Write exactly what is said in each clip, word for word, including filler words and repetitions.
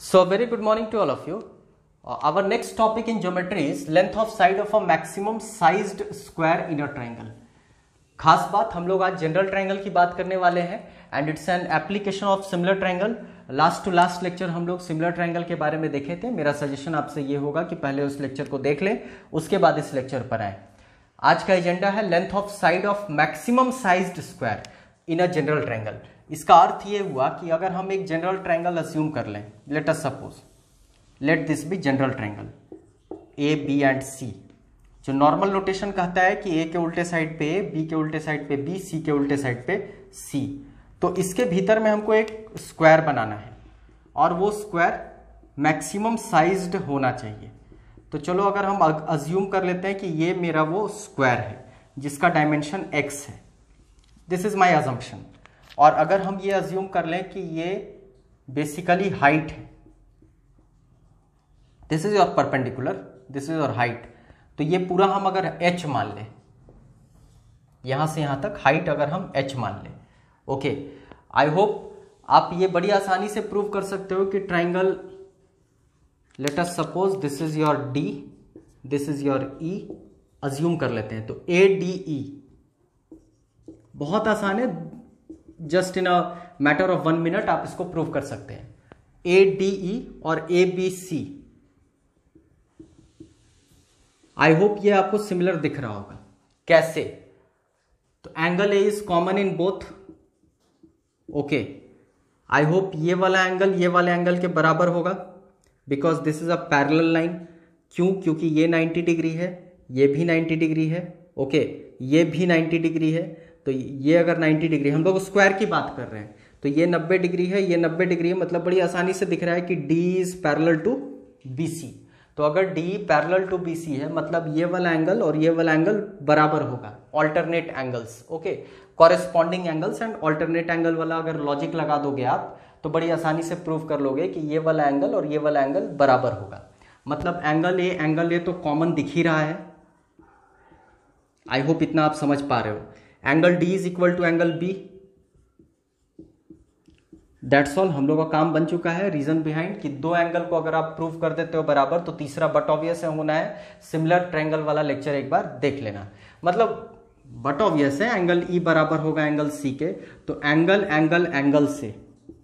So very good morning to all of you. Uh, our next topic in geometry is length of side of a maximum sized square in a triangle. खास बात हम लोग आज general triangle की बात करने वाले हैं and it's an application of similar triangle. Last to last lecture हम लोग सिमिलर ट्रायंगल के बारे में देखे थे. मेरा सजेशन आपसे ये होगा कि पहले उस लेक्चर को देख लें, उसके बाद इस लेक्चर पर आए. आज का एजेंडा है length of side of maximum sized square in a general triangle. इसका अर्थ ये हुआ कि अगर हम एक जनरल ट्रायंगल अज्यूम कर लें, let us suppose let this be general triangle A B and C. जो नॉर्मल नोटेशन कहता है कि ए के उल्टे साइड पे ए, बी के उल्टे साइड पे बी, सी के उल्टे साइड पे सी. तो इसके भीतर में हमको एक स्क्वायर बनाना है और वो स्क्वायर मैक्सिमम साइज्ड होना चाहिए. तो चलो अगर हम अज्यूम कर लेते हैं कि ये मेरा वो स्क्वायर है जिसका डायमेंशन एक्स है. This is my assumption. और अगर हम ये अज्यूम कर लें कि ये बेसिकली हाइट है, this is your perpendicular, this is your height. तो ये पूरा हम अगर h मान लें, यहां से यहां तक हाइट अगर हम h मान लें, ओके. आई होप आप ये बड़ी आसानी से प्रूव कर सकते हो कि triangle, let us suppose this is your d, this is your e, assume कर लेते हैं. तो ए डी ई बहुत आसान है, just in a matter of one minute आप इसको प्रूव कर सकते हैं. ए डी ई और A B C, I hope ये आपको सिमिलर दिख रहा होगा. कैसे? तो angle A is common in both, okay. I hope ये वाला एंगल ये वाले एंगल के बराबर होगा because this is a parallel line. क्यों? क्योंकि ये नाइंटी डिग्री है, ये भी नाइंटी डिग्री है, ओके. ये भी नाइंटी डिग्री है. तो ये अगर नाइंटी डिग्री, हम लोग स्क्वायर की बात कर रहे हैं, तो ये नब्बे डिग्री है, ये नब्बे डिग्री है. मतलब बड़ी आसानी से दिख रहा है कि D is parallel to B C. तो अगर D parallel to B C है, मतलब ये वाला एंगल और ये वाला एंगल बराबर होगा. Alternate angles, okay. Corresponding angles and alternate angle वाला अगर लॉजिक लगा दोगे आप, तो बड़ी आसानी से प्रूव कर लोगे कि ये वाला एंगल और ये वाला एंगल बराबर होगा. मतलब एंगल ए एंगल ए तो कॉमन दिख ही रहा है. आई होप इतना आप समझ पा रहे हो. Angle D is equal to angle B. That's all. हम लोग का काम बन चुका है. रीजन बिहाइंड कि दो एंगल को अगर आप प्रूव कर देते हो बराबर, तो तीसरा बट ऑब्वियस है होना है. सिमिलर ट्रायंगल वाला लेक्चर एक बार देख लेना. मतलब बट ऑब्वियस है, एंगल E बराबर होगा एंगल C के. तो एंगल एंगल एंगल से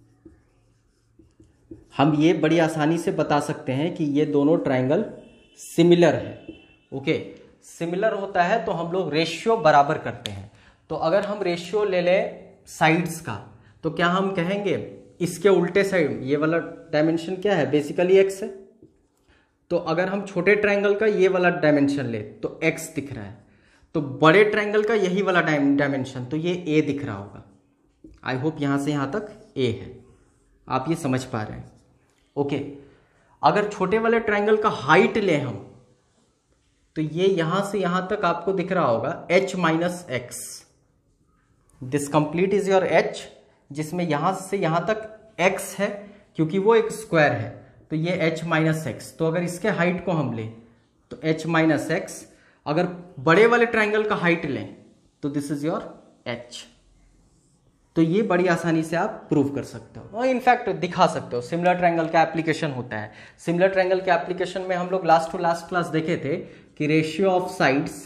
हम ये बड़ी आसानी से बता सकते हैं कि ये दोनों ट्रायंगल सिमिलर है, ओके. सिमिलर होता है तो हम लोग रेशियो बराबर करते हैं. तो अगर हम रेशियो ले लें साइड्स का, तो क्या हम कहेंगे इसके उल्टे साइड ये वाला डायमेंशन क्या है? बेसिकली एक्स है. तो अगर हम छोटे ट्रायंगल का ये वाला डायमेंशन ले तो एक्स दिख रहा है. तो बड़े ट्रायंगल का यही वाला डायमेंशन, तो ये ए दिख रहा होगा. आई होप यहां से यहां तक ए है, आप ये समझ पा रहे हैं, ओके. अगर छोटे वाले ट्रायंगल का हाइट ले हम, तो ये यहां से यहां तक आपको दिख रहा होगा h minus x. This complete is your h, जिसमें यहां से यहां तक x है क्योंकि वो एक स्क्वायर है. तो ये h माइनस एक्स. तो अगर इसके हाइट को हम लें तो h माइनस एक्स. अगर बड़े वाले ट्रायंगल का हाइट लें तो दिस इज योर h. तो ये बड़ी आसानी से आप प्रूव कर सकते हो और इनफैक्ट दिखा सकते हो. सिमिलर ट्रायंगल का एप्लीकेशन होता है. सिमिलर ट्रायंगल के एप्लीकेशन में हम लोग लास्ट टू लास्ट क्लास देखे थे कि ratio of sides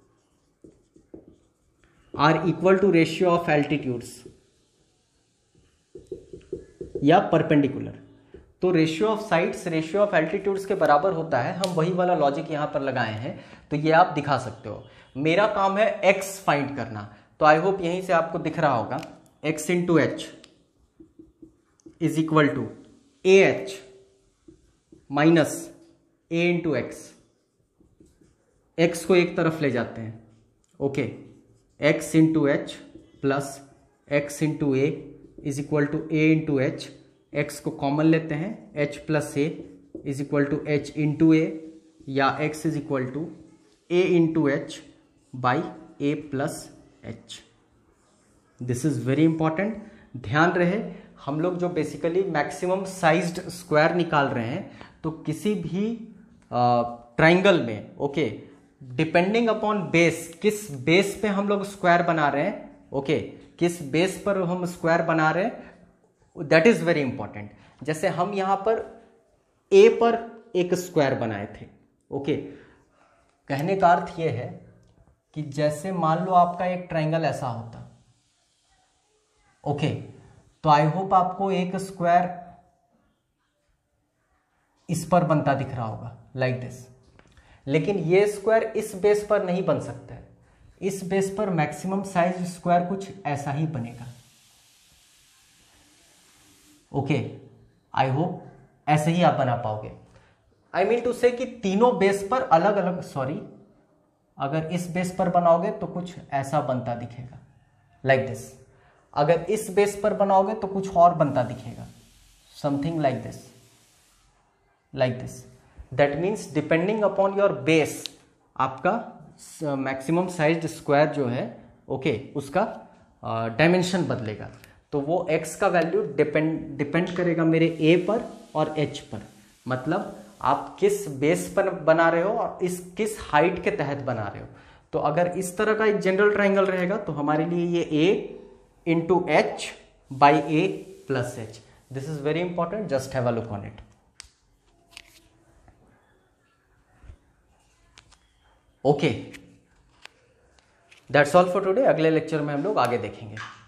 are equal to ratio of altitudes या परपेंडिकुलर. तो ratio of sides ratio of altitudes के बराबर होता है. हम वही वाला लॉजिक यहां पर लगाए हैं, तो ये आप दिखा सकते हो. मेरा काम है एक्स फाइंड करना. तो आई होप यहीं से आपको दिख रहा होगा x into h is equal to a h minus a into x. X को एक तरफ ले जाते हैं, okay. X into h plus x into a is equal to a into h. X को कॉमन लेते हैं, h plus a is equal to h into a, या x is equal to a into h by a plus h. This is very important. ध्यान रहे, हम लोग जो basically maximum sized square निकाल रहे हैं, तो किसी भी ट्राइंगल में, ओके, डिपेंडिंग अपॉन बेस, किस बेस पे हम लोग स्क्वायर बना रहे हैं, ओके, किस बेस पर हम स्क्वायर बना रहे हैं, दैट इज वेरी इंपॉर्टेंट. जैसे हम यहां पर ए पर एक स्क्वायर बनाए थे। ओके, कहने का अर्थ यह है कि जैसे मान लो आपका एक ट्रायंगल ऐसा होता, ओके, तो आई होप आपको एक स्क्वायर इस पर बनता दिख रहा होगा लाइक दिस, लेकिन ये स्क्वायर इस बेस पर नहीं बन सकता है। इस बेस पर मैक्सिमम साइज स्क्वायर कुछ ऐसा ही बनेगा। ओके, आई होप ऐसे ही आप बना पाओगे। आई मीन टू से कि तीनों बेस पर अलग अलग, सॉरी, अगर इस बेस पर बनाओगे तो कुछ ऐसा बनता दिखेगा लाइक दिस, अगर इस बेस पर बनाओगे तो कुछ और बनता दिखेगा, something like this, like this. That means depending upon your base आपका मैक्सिमम साइज्ड स्क्वायर जो है, ओके okay, उसका डायमेंशन uh, बदलेगा। तो वो x का वैल्यू डिपेंड डिपेंड करेगा मेरे a पर और h पर, मतलब आप किस बेस पर बना रहे हो और इस किस हाइट के तहत बना रहे हो। तो अगर इस तरह का एक जनरल ट्राइंगल रहेगा तो हमारे लिए ये a into h by a plus h, this is very important, just have a look on it. Okay, that's all for today. अगले लेक्चर में हम लोग आगे देखेंगे।